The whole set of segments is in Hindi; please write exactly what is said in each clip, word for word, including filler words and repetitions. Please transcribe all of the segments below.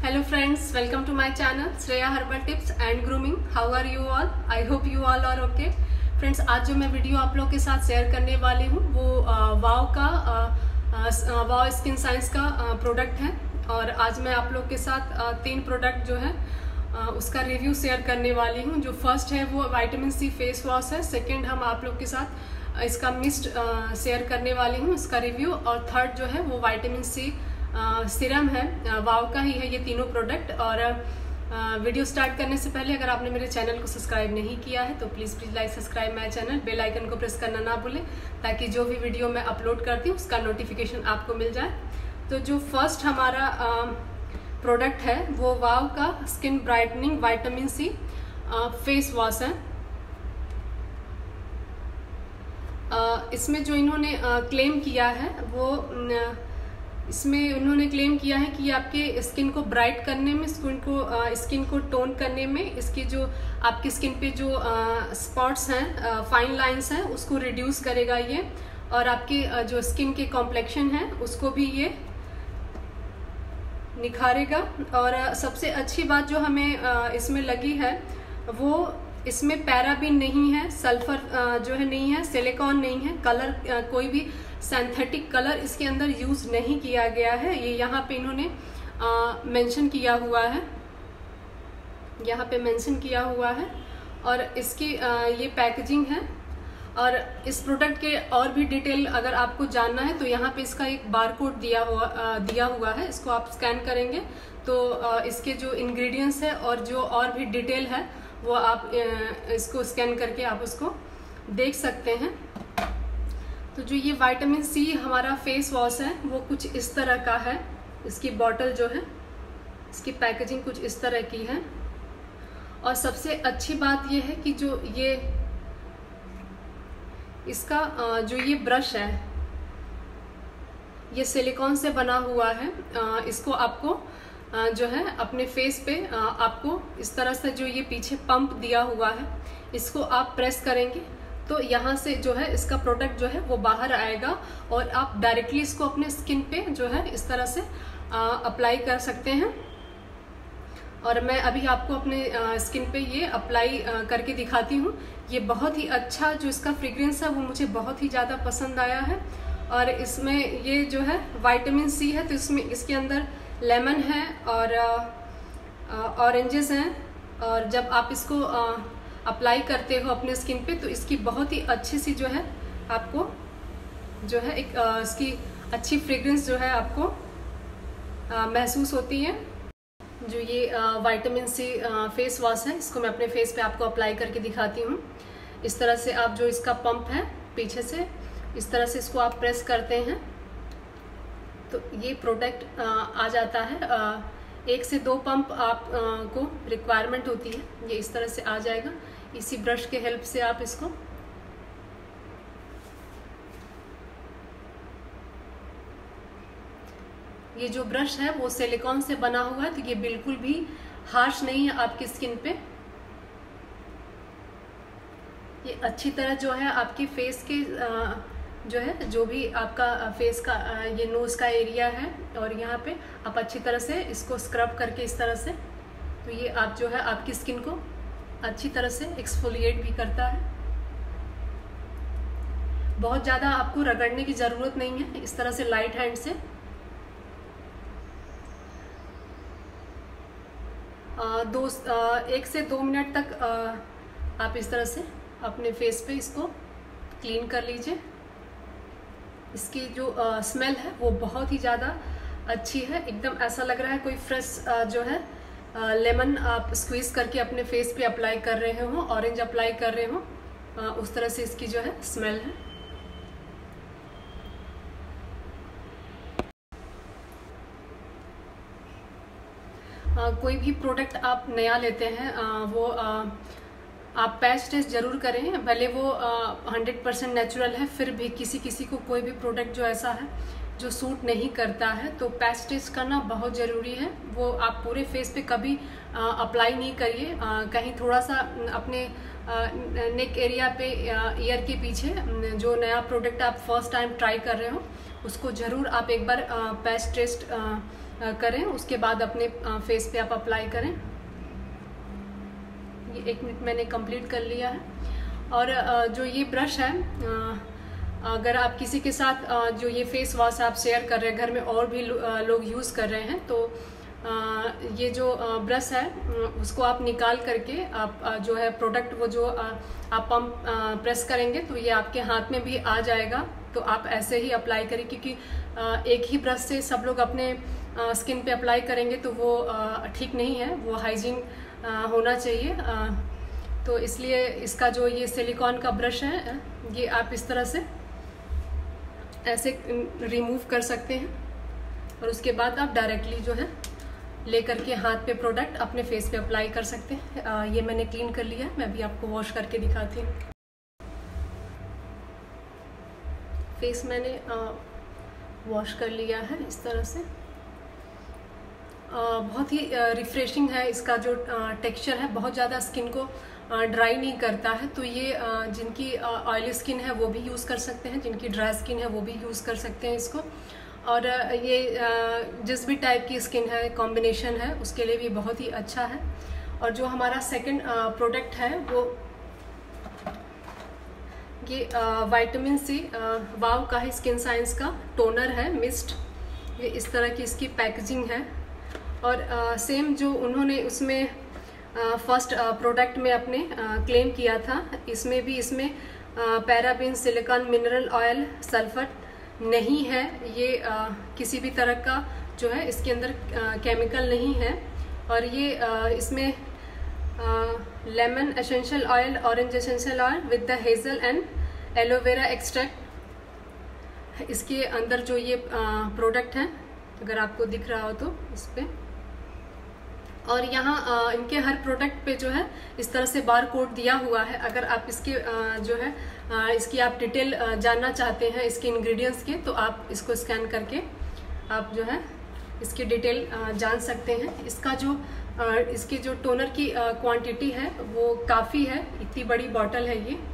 Hello friends, welcome to my channel Shreya Herbal Tips and Grooming. How are you all? I hope you all are okay. Friends, आज जो मैं वीडियो आप लोग के साथ शेयर करने वाली हूँ वो वाव का वाव स्किन साइंस का प्रोडक्ट है। और आज मैं आप लोग के साथ आ, तीन प्रोडक्ट जो है आ, उसका रिव्यू शेयर करने वाली हूँ। जो फर्स्ट है वो विटामिन सी फेस वॉश है। सेकंड हम आप लोग के साथ इसका मिस्ट शेयर करने वाली हूँ, इसका रिव्यू। और थर्ड जो है वो विटामिन सी सीरम है, वाव का ही है ये तीनों प्रोडक्ट। और आ, वीडियो स्टार्ट करने से पहले अगर आपने मेरे चैनल को सब्सक्राइब नहीं किया है तो please please like subscribe my channel, bell icon को प्रेस करना ना भूलें ताकि जो भी वीडियो मैं अपलोड करती हूँ उसका नोटिफिकेशन आपको मिल जाए। तो जो फर्स्ट हमारा प्रोडक्ट है वो वाव का skin brightening vitamin C face wash है। आ, इसमें जो इन्होंने क्लेम किया है वो न, इसमें उन्होंने क्लेम किया है कि आपके स्किन को ब्राइट करने में, स्किन को स्किन को टोन करने में, इसकी जो आपकी स्किन पे जो स्पॉट्स हैं, फाइन लाइंस हैं, उसको रिड्यूस करेगा ये। और आपकी जो स्किन के कॉम्प्लेक्शन है उसको भी ये निखारेगा। और सबसे अच्छी बात जो हमें इसमें लगी है वो इसमें पैराबीन नहीं है, सल्फर जो है नहीं है, सिलिकॉन नहीं है, कलर कोई भी सिंथेटिक कलर इसके अंदर यूज नहीं किया गया है। ये यहाँ पे इन्होंने मेंशन किया हुआ है, यहाँ पे मेंशन किया हुआ है। और इसकी आ, ये पैकेजिंग है। और इस प्रोडक्ट के और भी डिटेल अगर आपको जानना है तो यहाँ पे इसका एक बार कोड दिया हुआ आ, दिया हुआ है। इसको आप स्कैन करेंगे तो आ, इसके जो इंग्रेडिएंट्स है और जो और भी डिटेल है वो आप इसको स्कैन करके आप उसको देख सकते हैं। तो जो ये विटामिन सी हमारा फेस वॉश है वो कुछ इस तरह का है। इसकी बॉटल जो है, इसकी पैकेजिंग कुछ इस तरह की है। और सबसे अच्छी बात ये है कि जो ये इसका जो ये ब्रश है ये सिलिकॉन से बना हुआ है। इसको आपको जो है अपने फेस पे आपको इस तरह से जो ये पीछे पंप दिया हुआ है इसको आप प्रेस करेंगे तो यहाँ से जो है इसका प्रोडक्ट जो है वो बाहर आएगा और आप डायरेक्टली इसको अपने स्किन पे जो है इस तरह से अप्लाई कर सकते हैं। और मैं अभी आपको अपने स्किन पे ये अप्लाई करके दिखाती हूँ। ये बहुत ही अच्छा जो इसका फ्रेग्रेंस है वो मुझे बहुत ही ज़्यादा पसंद आया है। और इसमें ये जो है विटामिन सी है तो इसमें इसके अंदर लेमन है और ऑरेंजेस हैं। और जब आप इसको अप्लाई करते हो अपने स्किन पे तो इसकी बहुत ही अच्छी सी जो है आपको जो है एक आ, इसकी अच्छी फ्रेग्रेंस जो है आपको आ, महसूस होती है। जो ये विटामिन सी फेस वॉश है इसको मैं अपने फेस पे आपको अप्लाई करके दिखाती हूँ। इस तरह से आप जो इसका पंप है पीछे से इस तरह से इसको आप प्रेस करते हैं तो ये प्रोडक्ट आ जाता है। आ, एक से दो पंप आप आ, को रिक्वायरमेंट होती है। ये इस तरह से आ जाएगा। इसी ब्रश के हेल्प से आप इसको ये जो ब्रश है वो सिलिकॉन से बना हुआ है तो ये बिल्कुल भी हार्श नहीं है आपकी स्किन पे। ये अच्छी तरह जो है आपकी फेस के आ, जो है जो भी आपका फेस का ये नोज का एरिया है और यहाँ पे आप अच्छी तरह से इसको स्क्रब करके इस तरह से तो ये आप जो है आपकी स्किन को अच्छी तरह से एक्सफोलिएट भी करता है। बहुत ज़्यादा आपको रगड़ने की ज़रूरत नहीं है। इस तरह से लाइट हैंड से आ, दो आ, एक से दो मिनट तक आ, आप इस तरह से अपने फेस पे इसको क्लीन कर लीजिए। इसकी जो आ, स्मेल है वो बहुत ही ज़्यादा अच्छी है। एकदम ऐसा लग रहा है कोई फ्रेश जो है आ, लेमन आप स्क्वीज करके अपने फेस पे अप्लाई कर रहे हो, ऑरेंज अप्लाई कर रहे हो, आ, उस तरह से इसकी जो है स्मेल है। आ, कोई भी प्रोडक्ट आप नया लेते हैं आ, वो आ, आप पैच टेस्ट जरूर करें। भले वो हंड्रेड परसेंट नेचुरल है फिर भी किसी किसी को कोई भी प्रोडक्ट जो ऐसा है जो सूट नहीं करता है तो पैच टेस्ट करना बहुत ज़रूरी है। वो आप पूरे फेस पे कभी अप्लाई नहीं करिए। कहीं थोड़ा सा अपने नेक एरिया पे, ईयर के पीछे जो नया प्रोडक्ट आप फर्स्ट टाइम ट्राई कर रहे हो उसको ज़रूर आप एक बार पैच टेस्ट करें, उसके बाद अपने फेस पे आप अप्लाई करें। ये एक मिनट मैंने कंप्लीट कर लिया है। और जो ये ब्रश है, अगर आप किसी के साथ जो ये फेस वॉश आप शेयर कर रहे हैं, घर में और भी लोग यूज़ कर रहे हैं, तो ये जो ब्रश है उसको आप निकाल करके आप जो है प्रोडक्ट वो जो आप पंप प्रेस करेंगे तो ये आपके हाथ में भी आ जाएगा। तो आप ऐसे ही अप्लाई करें, क्योंकि एक ही ब्रश से सब लोग अपने स्किन पे अप्लाई करेंगे तो वो ठीक नहीं है, वो हाइजीन होना चाहिए। तो इसलिए इसका जो ये सिलिकॉन का ब्रश है, ये आप इस तरह से ऐसे रिमूव कर सकते हैं और उसके बाद आप डायरेक्टली जो है लेकर के हाथ पे प्रोडक्ट अपने फेस पे अप्लाई कर सकते हैं। आ, ये मैंने क्लीन कर लिया है, मैं भी आपको वॉश करके दिखाती हूँ। फेस मैंने वॉश कर लिया है इस तरह से। आ, बहुत ही रिफ्रेशिंग है, इसका जो टेक्सचर है बहुत ज़्यादा स्किन को ड्राई नहीं करता है। तो ये आ, जिनकी ऑयली स्किन है वो भी यूज़ कर सकते हैं, जिनकी ड्राई स्किन है वो भी यूज़ कर सकते हैं इसको। और ये जिस भी टाइप की स्किन है, कॉम्बिनेशन है, उसके लिए भी बहुत ही अच्छा है। और जो हमारा सेकंड प्रोडक्ट है वो ये विटामिन सी वाव का है, स्किन साइंस का टोनर है मिस्ट। ये इस तरह की इसकी पैकेजिंग है। और सेम जो उन्होंने उसमें फर्स्ट प्रोडक्ट में अपने क्लेम किया था, इसमें भी इसमें paraben, silicone, mineral oil, sulphur नहीं है। ये आ, किसी भी तरह का जो है इसके अंदर आ, केमिकल नहीं है। और ये आ, इसमें lemon essential oil, orange essential oil with the hazel and aloe vera extract इसके अंदर जो ये प्रोडक्ट है, अगर आपको दिख रहा हो तो इस पे। और यहाँ इनके हर प्रोडक्ट पे जो है इस तरह से बार कोड दिया हुआ है। अगर आप इसके आ, जो है आ, इसकी आप डिटेल जानना चाहते हैं इसके इंग्रेडिएंट्स के, तो आप इसको स्कैन करके आप जो है इसकी डिटेल जान सकते हैं। इसका जो आ, इसकी जो टोनर की क्वांटिटी है वो काफ़ी है, इतनी बड़ी बॉटल है ये।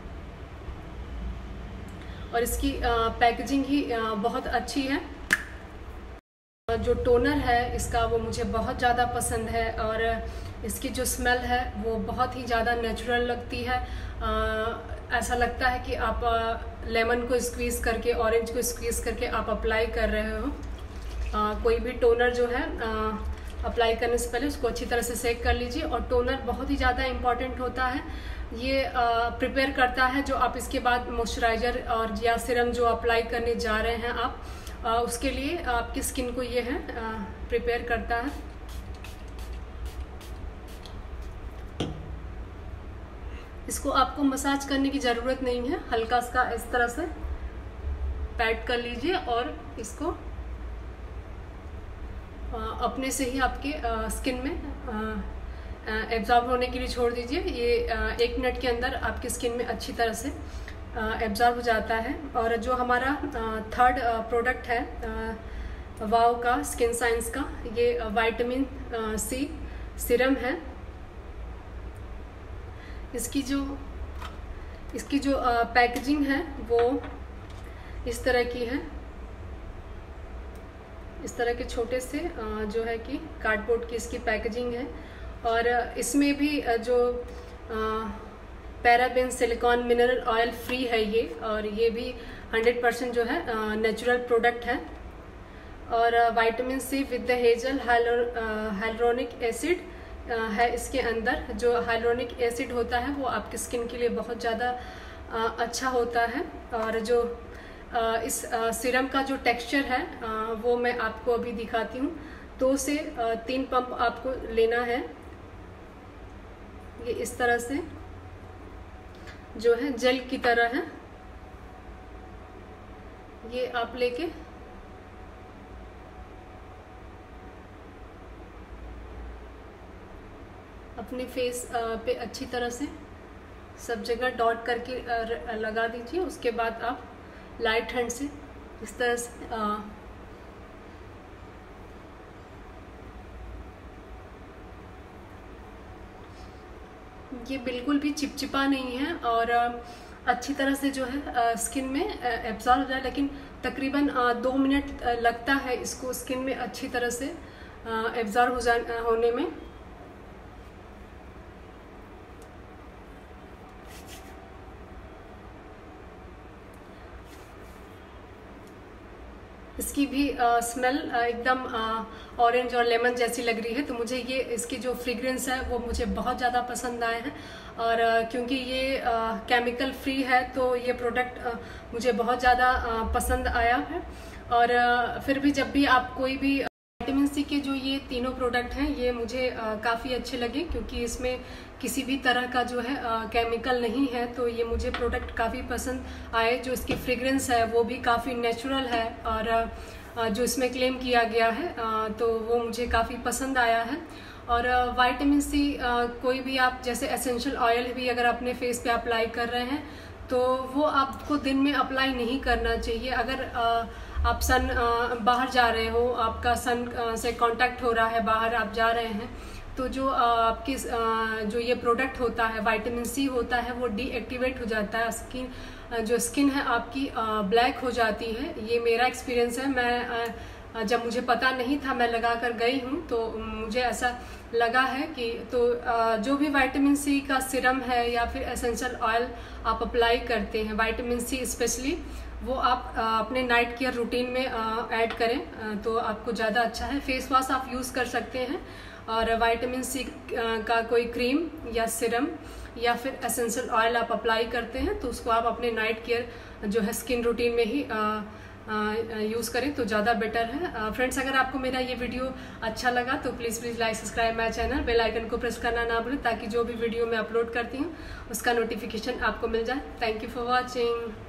और इसकी पैकेजिंग ही आ, बहुत अच्छी है। जो टोनर है इसका वो मुझे बहुत ज़्यादा पसंद है। और इसकी जो स्मेल है वो बहुत ही ज़्यादा नेचुरल लगती है। आ, ऐसा लगता है कि आप लेमन को स्क्वीज़ करके, ऑरेंज को स्क्वीज़ करके आप अप्लाई कर रहे हो। आ, कोई भी टोनर जो है आ, अप्लाई करने से पहले उसको अच्छी तरह से सेक कर लीजिए। और टोनर बहुत ही ज़्यादा इम्पॉर्टेंट होता है, ये प्रिपेयर करता है जो आप इसके बाद मॉइस्चराइज़र और या सिरम जो अप्लाई करने जा रहे हैं आप, आ, उसके लिए आपकी स्किन को ये है प्रिपेयर करता है। इसको आपको मसाज करने की ज़रूरत नहीं है, हल्का सा इस तरह से पैट कर लीजिए और इसको आ, अपने से ही आपके आ, स्किन में एब्जॉर्ब होने के लिए छोड़ दीजिए। ये आ, एक मिनट के अंदर आपकी स्किन में अच्छी तरह से एब्जॉर्ब हो जाता है। और जो हमारा थर्ड प्रोडक्ट है वाव का, स्किन साइंस का, ये विटामिन सी सीरम है। इसकी जो इसकी जो पैकेजिंग है वो इस तरह की है, इस तरह के छोटे से जो है कि कार्डबोर्ड की इसकी पैकेजिंग है। और इसमें भी जो paraben, silicone, mineral oil free है ये। और ये भी हंड्रेड परसेंट जो है नेचुरल प्रोडक्ट है। और vitamin C with the hazel hyaluronic acid है इसके अंदर। जो हाइलुरोनिक एसिड होता है वो आपकी स्किन के लिए बहुत ज़्यादा अच्छा होता है। और जो इस सीरम का जो टेक्सचर है वो मैं आपको अभी दिखाती हूँ। दो से तीन पंप आपको लेना है। ये इस तरह से जो है जेल की तरह है, ये आप लेके अपने फेस पे अच्छी तरह से सब जगह डॉट करके लगा दीजिए। उसके बाद आप लाइट हैंड से इस तरह से आ, ये बिल्कुल भी चिपचिपा नहीं है और अच्छी तरह से जो है स्किन में एब्जॉर्ब हो जाए, लेकिन तकरीबन दो मिनट लगता है इसको स्किन में अच्छी तरह से एब्जॉर्ब हो जा होने में। इसकी भी स्मेल एकदम ऑरेंज और लेमन जैसी लग रही है, तो मुझे ये इसकी जो फ्रेग्रेंस है वो मुझे बहुत ज़्यादा पसंद आए हैं। और आ, क्योंकि ये केमिकल फ्री है तो ये प्रोडक्ट आ, मुझे बहुत ज़्यादा पसंद आया है। और आ, फिर भी जब भी आप कोई भी विटामिन सी के जो ये तीनों प्रोडक्ट हैं ये मुझे काफ़ी अच्छे लगे, क्योंकि इसमें किसी भी तरह का जो है आ, केमिकल नहीं है, तो ये मुझे प्रोडक्ट काफ़ी पसंद आए। जो इसकी फ्रेग्रेंस है वो भी काफ़ी नेचुरल है, और आ, जो इसमें क्लेम किया गया है आ, तो वो मुझे काफ़ी पसंद आया है। और विटामिन सी कोई भी आप जैसे एसेंशियल ऑयल भी अगर अपने फेस पे अप्लाई कर रहे हैं तो वो आपको दिन में अप्लाई नहीं करना चाहिए। अगर आ, आप सन बाहर जा रहे हो, आपका सन से कांटेक्ट हो रहा है, बाहर आप जा रहे हैं, तो जो आपकी जो ये प्रोडक्ट होता है विटामिन सी होता है वो डीएक्टिवेट हो जाता है, स्किन जो स्किन है आपकी ब्लैक हो जाती है। ये मेरा एक्सपीरियंस है। मैं जब मुझे पता नहीं था मैं लगा कर गई हूँ तो मुझे ऐसा लगा है कि तो जो भी विटामिन सी का सिरम है या फिर एसेंशियल ऑयल आप अप्लाई करते हैं विटामिन सी स्पेशली, वो आप अपने नाइट केयर रूटीन में ऐड करें तो आपको ज़्यादा अच्छा है। फेस वॉश आप यूज़ कर सकते हैं, और विटामिन सी का कोई क्रीम या सिरम या फिर एसेंशियल ऑयल आप अप्लाई करते हैं तो उसको आप अपने नाइट केयर जो है स्किन रूटीन में ही यूज़ करें तो ज़्यादा बेटर है। फ्रेंड्स, अगर आपको मेरा ये वीडियो अच्छा लगा तो please please like subscribe my channel, bell icon को प्रेस करना ना भूलें ताकि जो भी वीडियो मैं अपलोड करती हूँ उसका नोटिफिकेशन आपको मिल जाए। Thank you for watching.